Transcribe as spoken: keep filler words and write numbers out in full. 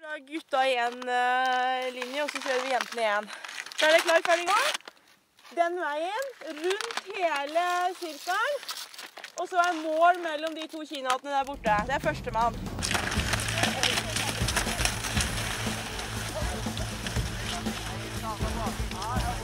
Da er gutta i en uh, linje, og så kjører vi jentene igjen. Så er det klar, ferdig, gå. Den veien, rundt hele sirkelen. Og så er mål mellom de to kinatene der borte. Det er første mann. Ja,